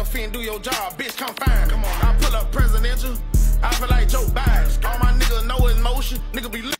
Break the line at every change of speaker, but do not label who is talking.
yourself fit and do your job, bitch, come find me. Come on, I pull up presidential, I feel like Joe Biden. All my niggas know it's motion, nigga be